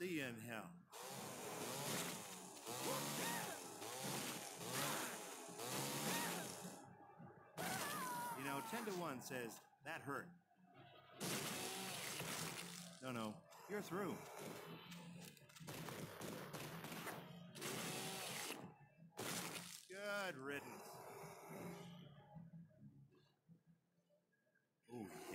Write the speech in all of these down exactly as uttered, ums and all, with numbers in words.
See you in hell. You know, ten to one says, that hurt. No, no, you're through. Good riddance. Oh, yeah.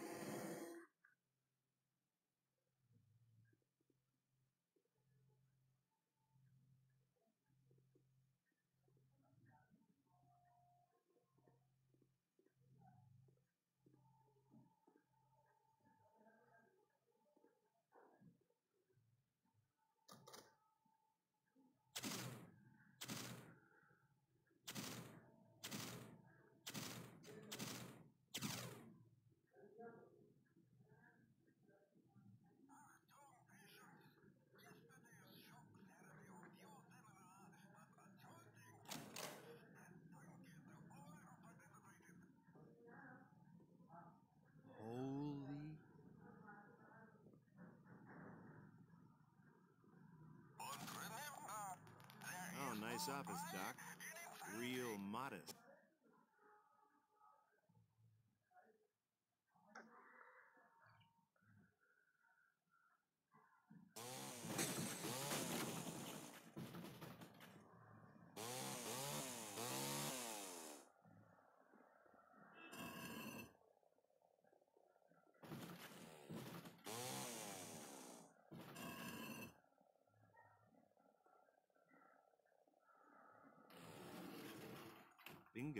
Holy. Oh, nice office, Doc. Real modest. Bingo.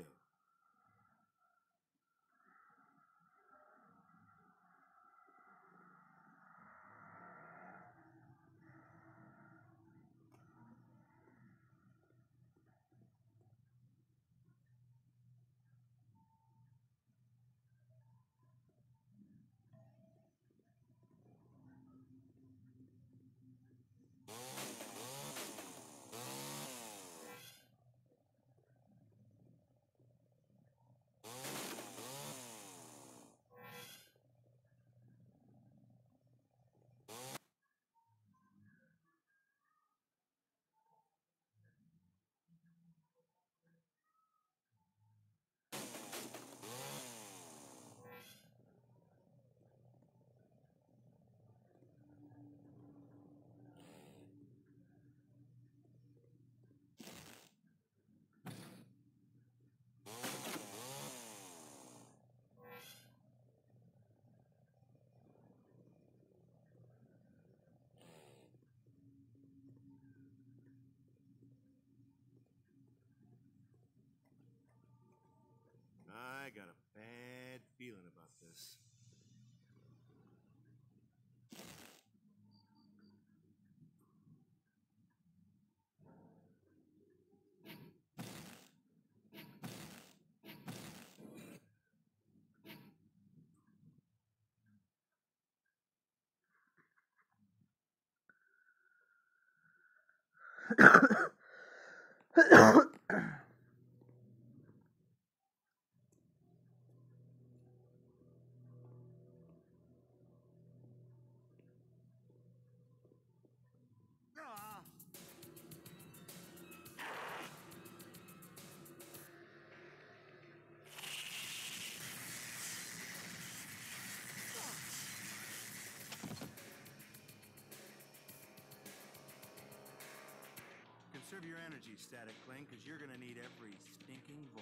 I got a bad feeling about this. Conserve your energy, Static Cling, because you're gonna need every stinking volt.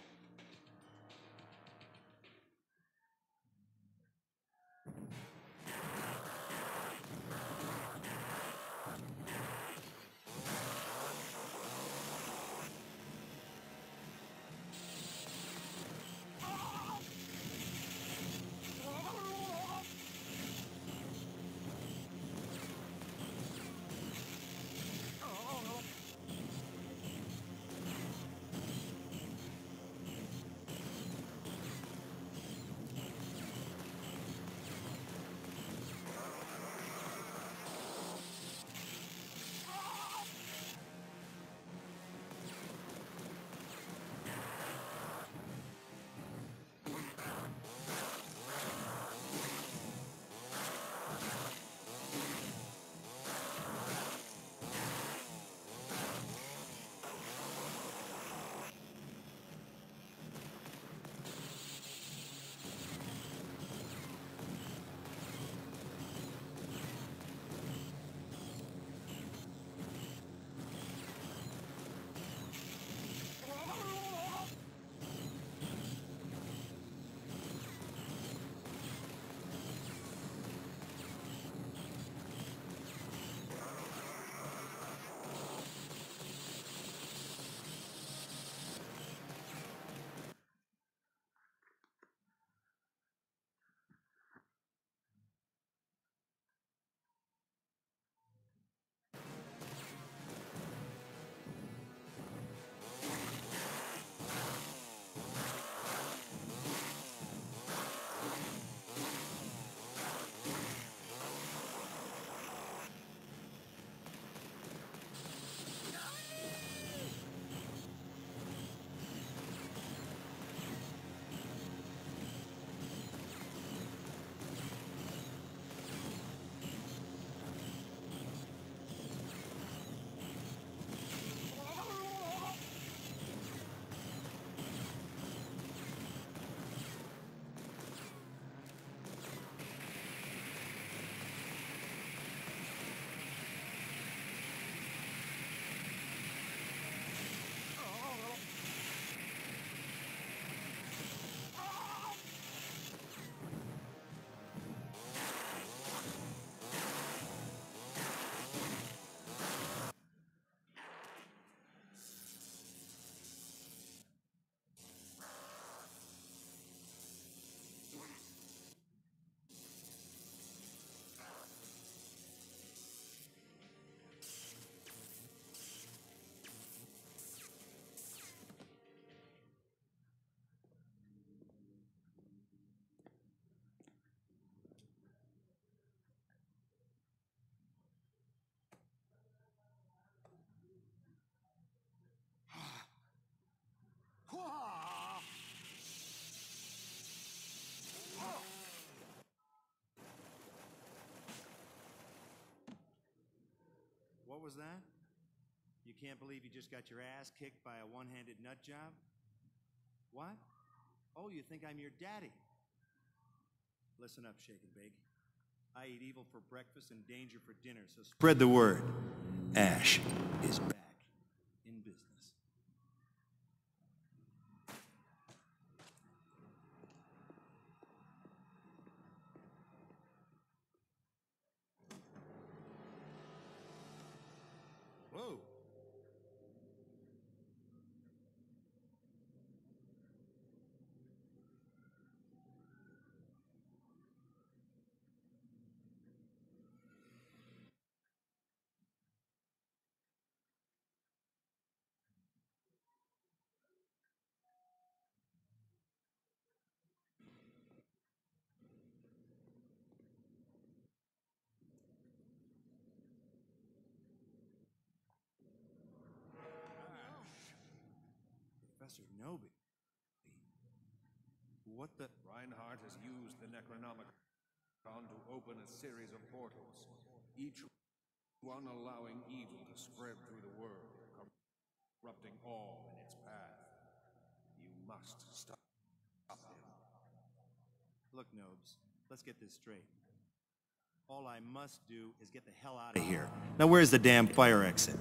was that? You can't believe you just got your ass kicked by a one-handed nut job? What? Oh, you think I'm your daddy? Listen up, Shake and Bake. I eat evil for breakfast and danger for dinner, so spread the word. Ash is back in business. Whoa. Professor Nobi. What the... Reinhardt has used the Necronomicon to open a series of portals, each one allowing evil to spread through the world, corrupting all in its path. You must stop him. Look, Nobes, let's get this straight. All I must do is get the hell out of here. Now where's the damn fire exit?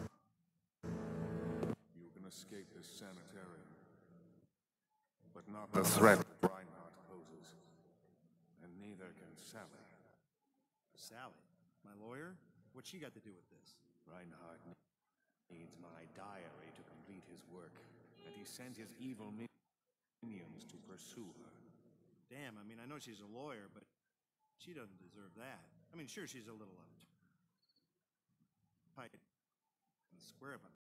You can escape this sanitarium, but not the threat Reinhardt poses. And neither can Sally. Sally? My lawyer? What's she got to do with this? Reinhardt needs my diary to complete his work, and he sent his evil minions to pursue her. Damn, I mean, I know she's a lawyer, but she doesn't deserve that. I mean, sure, she's a little uptight and square, but